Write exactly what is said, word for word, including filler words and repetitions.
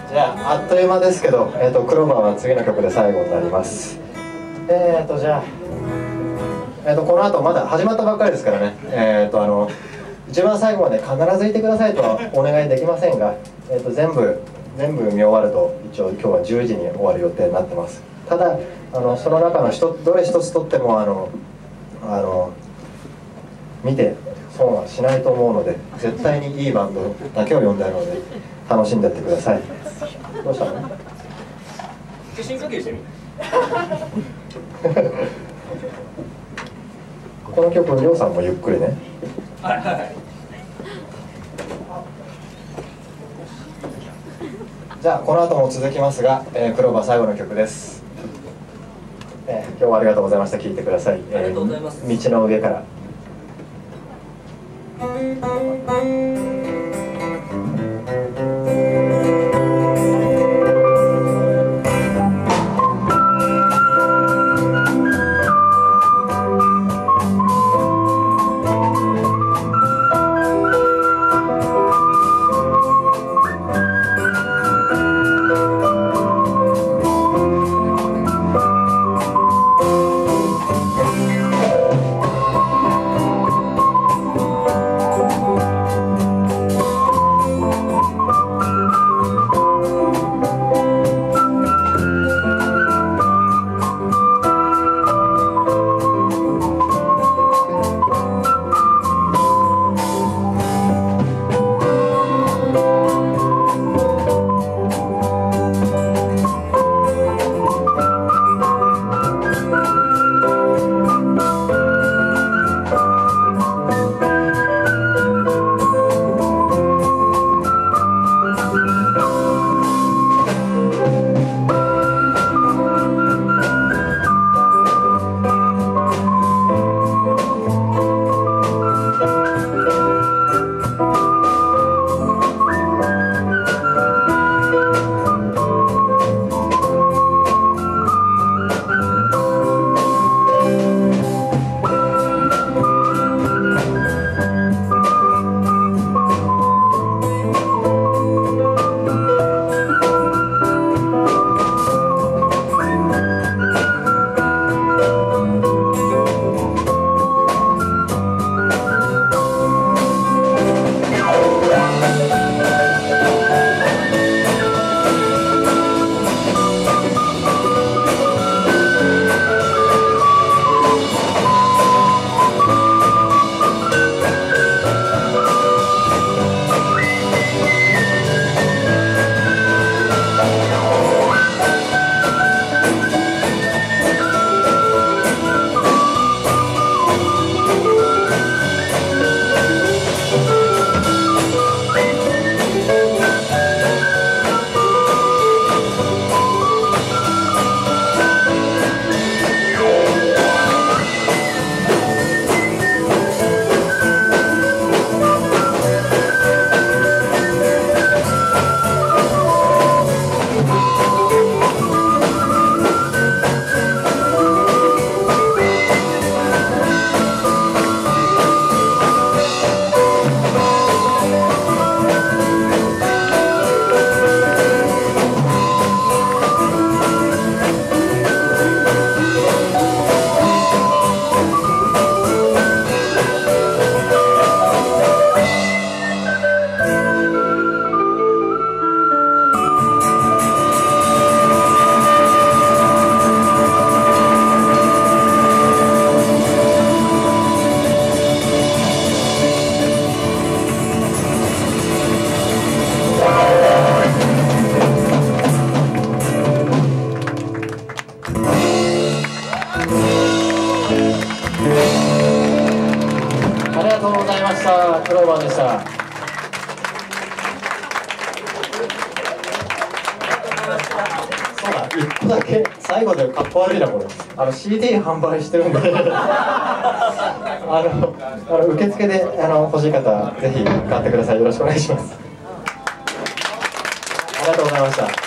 じゃああっという間ですけど、えー、とクローバーは次の曲で最後になります。えーとじゃあ、えー、とこの後まだ始まったばっかりですからね、えー、とあの一番最後まで必ずいてくださいとはお願いできませんが、えー、と全部全部見終わると一応今日はじゅうじに終わる予定になってます。ただあのその中の一どれ一つとってもあのあの見て損はしないと思うので、絶対にいいバンドだけを呼んであるので楽しんでってください。どうしたの？ 深呼吸してみ。 この曲、りょうさんもゆっくりね。 はいはいはい。 じゃあこの後も続きますが、えー、クローバー最後の曲です。えー、今日はありがとうございました。聴いてください。 ありがとうございます。 えー、道の上から。ありがとうございました。クローバーでした。そうだ、一個だけ最後でかっこ悪いなこれ。あの シーディー 販売してるんであのあの受付であの欲しい方ぜひ買ってください。よろしくお願いします。ありがとうございました。